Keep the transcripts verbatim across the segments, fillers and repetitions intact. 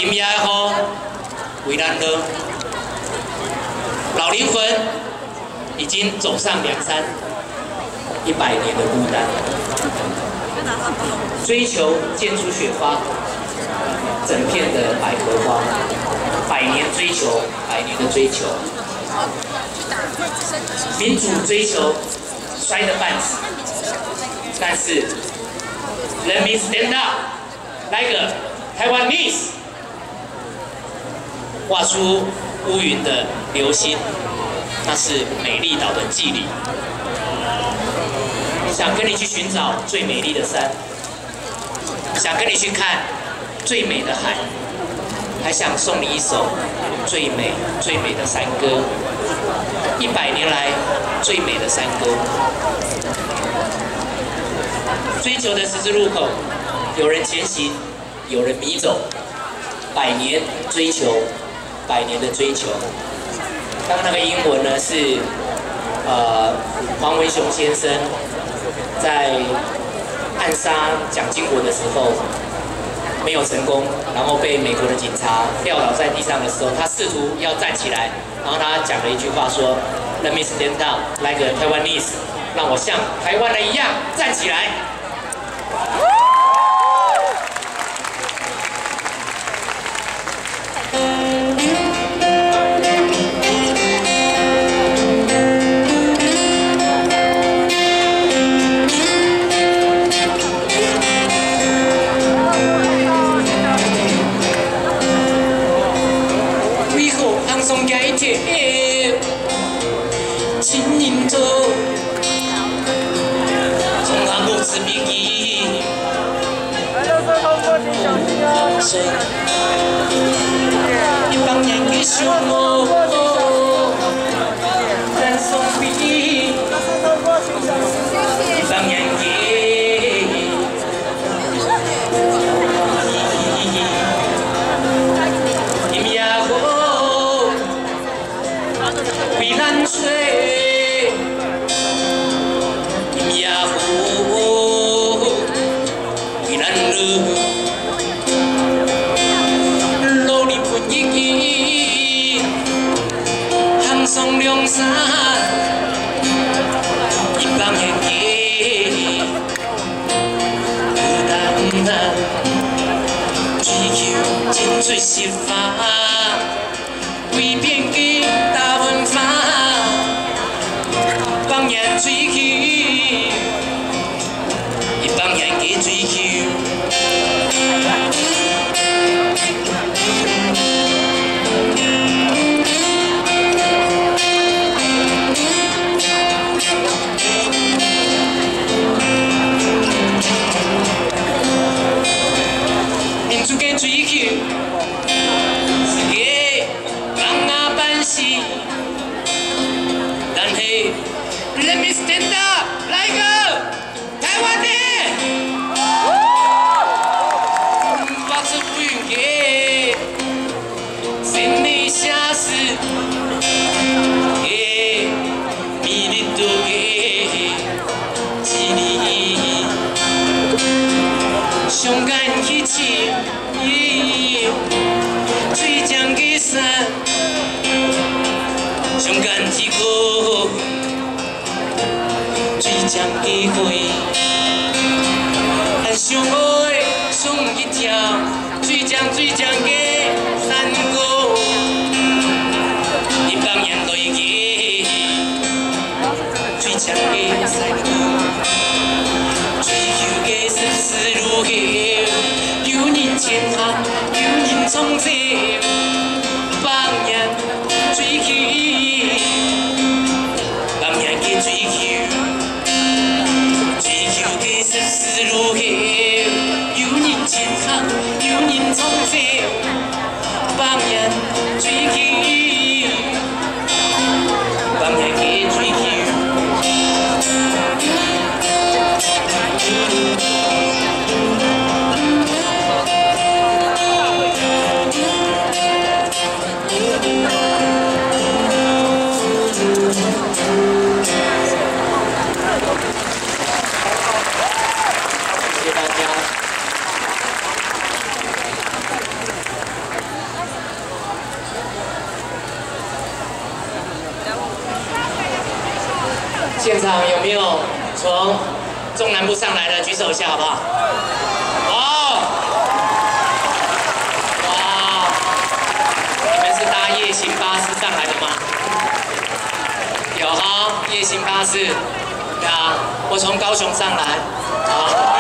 今夜的雨为咱落，老灵魂已经走上梁山，一百年的孤单，追求溅出雪花，整片的百合花，百年追求，百年的追求，民主追求摔得半死，但是 Let me stand up like a Taiwanese， 画出乌云的流星，那是美丽岛的祭礼。想跟你去寻找最美丽的山，想跟你去看最美的海，还想送你一首最美最美的山歌，一百年来最美的山歌。追求的十字路口，有人前行，有人迷走，百年追求，百年的追求。刚刚那个英文呢是，呃，黄文雄先生在暗杀蒋经国的时候没有成功，然后被美国的警察撂倒在地上的时候，他试图要站起来，然后他讲了一句话说 ：“Let me stand up like a Taiwanese， 让我像台湾人一样站起来。” 一帮人的小我，咱送比，一帮人的，今夜雨为咱吹，今夜雨为咱落。 送梁山，一帮人的孤单啊，追求真水实法，为变给大文化，帮人追求，一帮人的追求。 Let me stand up like a Taiwanese， 发自不允给，心里下死，给，迷离都给，记忆，勇敢一起，最强的山，勇敢一个。 最强的花，咱相爱上一条最强最强的山歌，一帮人来个最强的山歌，追求的十字路口，有人前行，有人冲前，帮人追求，帮人的追求。 十字路口，有人前行，有人冲前，帮人追求，帮人的追求。谢谢大家。 现场有没有从中南部上来的？举手一下好不好？哦，哇，你们是搭夜行巴士上来的吗？有哈，夜行巴士。对啊，我从高雄上来。好。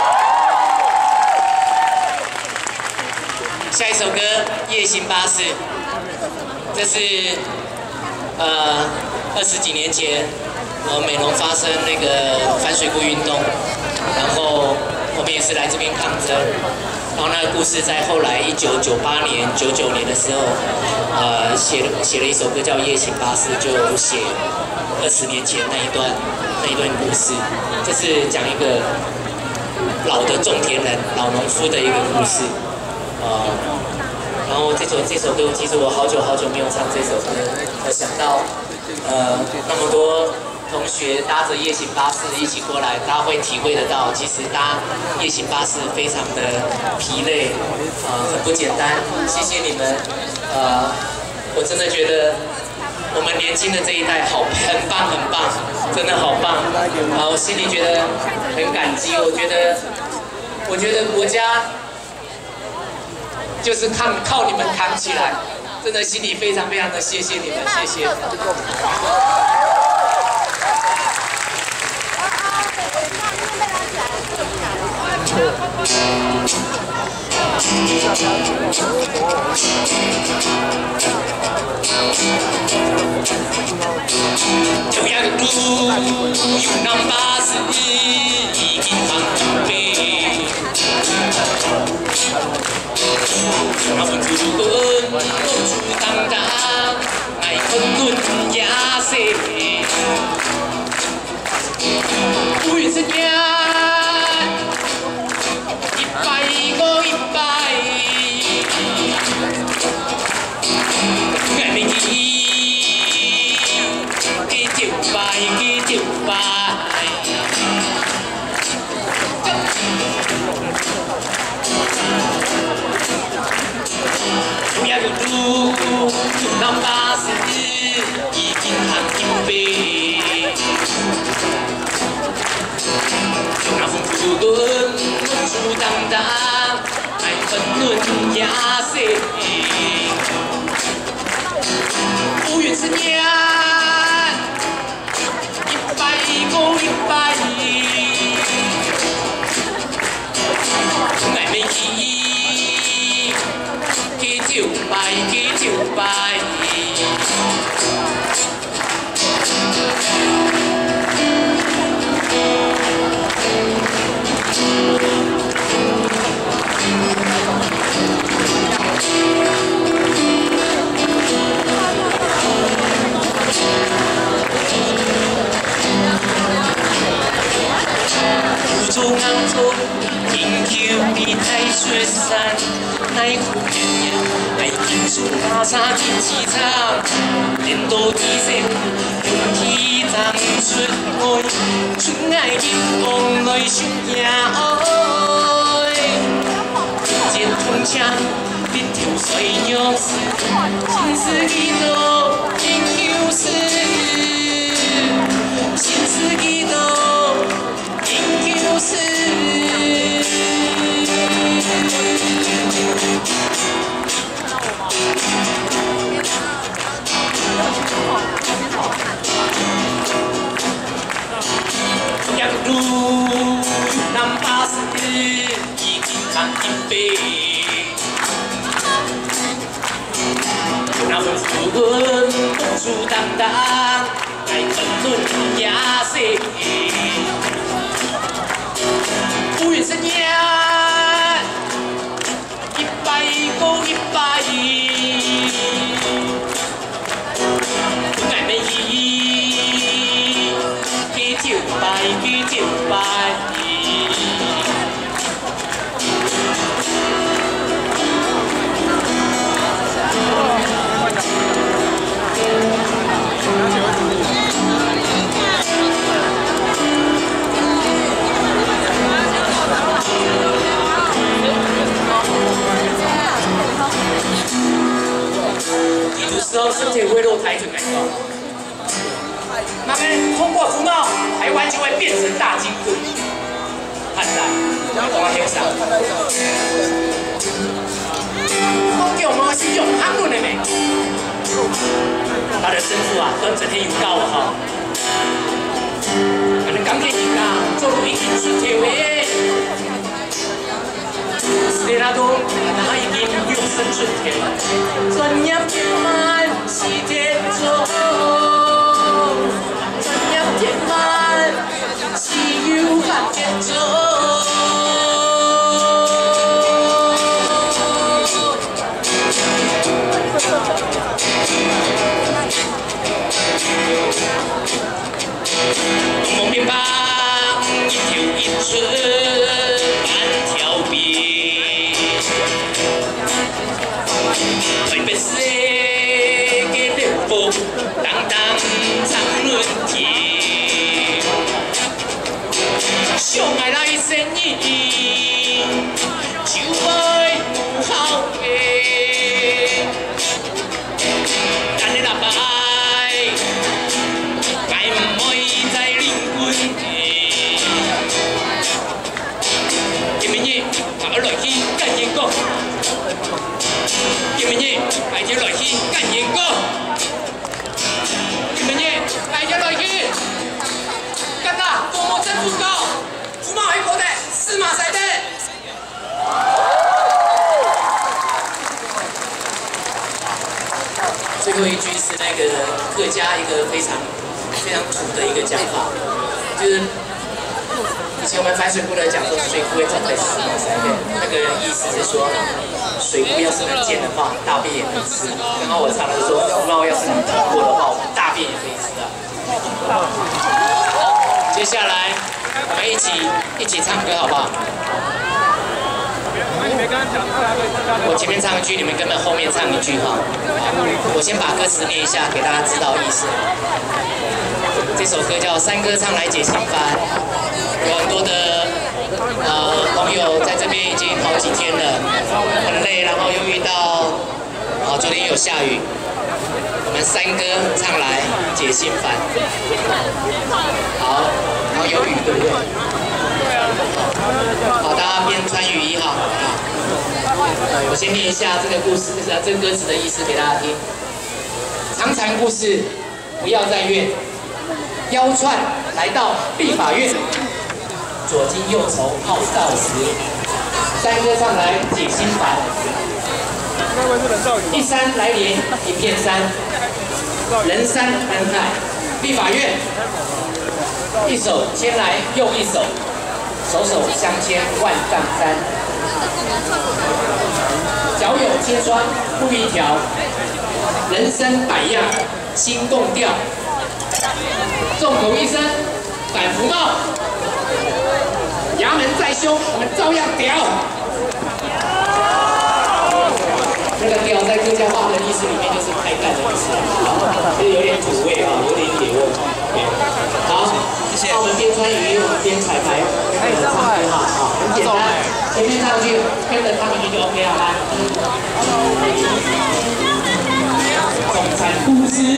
下一首歌《夜行巴士》，这是呃二十几年前，呃美浓发生那个反水库运动，然后我们也是来这边抗争，然后那个故事在后来一九九八年、九九年的时候，呃写了写了一首歌叫《夜行巴士》，就写二十年前那一段那一段故事，这是讲一个老的种田人、老农夫的一个故事。呃，然后这首这首歌，其实我好久好久没有唱这首歌，我想到，呃，那么多同学搭着夜行巴士一起过来，大家会体会得到，其实搭夜行巴士非常的疲累，呃，很不简单。谢谢你们，呃，我真的觉得我们年轻的这一代好，很棒很棒，真的好棒，啊，我心里觉得很感激，我觉得，我觉得国家。就是靠靠你们扛起来，真的心里非常非常的谢谢你们，谢谢。中央路有南巴士已经航飞。那份苦闷，苦当当，爱困困也是。乌云之间，一百个一百，爱面记，记一百，记一百。中央路南巴士已经行一杯，那风苦滚，苦当当，爱纷乱也是。乌云之间，一百个一百，爱面记。九百，几九百。福州杭州，天桥比太雪山，奈何绵绵。爱金属打叉金市场，连到地线，勇气长出爱，纯爱金光来相迎爱。剑通枪，别条水鸟丝，心思几多研究室，心思几多研究室。路南巴士已经行一杯，那份苦闷苦当当，爱纷乱也是。乌云之间，一百个一百，爱没意义，几九百几九百。地图时候身体会落台就感觉，那边通过福闹。 就会变成大金龟。看来，我欣赏。我叫我是用韩文的没？他的生父啊，都整天有教我哈。可能钢铁人啊，做路已经出条的。斯蒂拉多，他已经用生出条。专业天满是天作，专业天满是有法天作。 蒙面帮一条一寸半条边，特别是个烈风当当长轮天，相爱来生意，就爱不好个，但你那把。 金明义，我来去干员工。金明义，大家来去干员工。金明义，大家来去干啦！多么真不高，福马回国的司马赛的。最后一句是那个客家一个非常非常土的一个讲法，就是。 以前我们排水库的讲说，水库会长在司马赛的，那个意思是说，水库要是能见的话，大便也能吃。刚刚我常常说，福茂要是能通过的话，我们大便也可以吃啊。好，接下来我们一起一起唱歌好不好？我前面唱一句，你们跟着后面唱一句哈。我先把歌词念一下，给大家知道意思。这首歌叫《山歌唱来解心烦》。 有很多的呃朋友在这边已经好几天了，很累，然后又遇到啊昨天有下雨，我们山歌唱来解心烦。好，然后有雨对不对？好，大家边穿雨衣哈。我先念一下这个故事，就是这个歌词的意思给大家听。长长故事不要再怨，腰串来到立法院。 左惊右愁好少时，山歌唱来解心烦。一山来连一片山，人山人海。立法院，一手牵来又一手，手手相牵万丈山。脚有千双路一条，人生百样心共调。众口一声反服贸。 衙门再凶，我们照样屌。那个“屌”在客家话的意思里面就是开干的意思，就是有点土味啊，有点野味。好，谢谢。那我们边穿雨衣，我们边彩排，开始唱歌哈，好，很简单。前面唱句，跟着唱一句就 OK 了，来。总裁故事。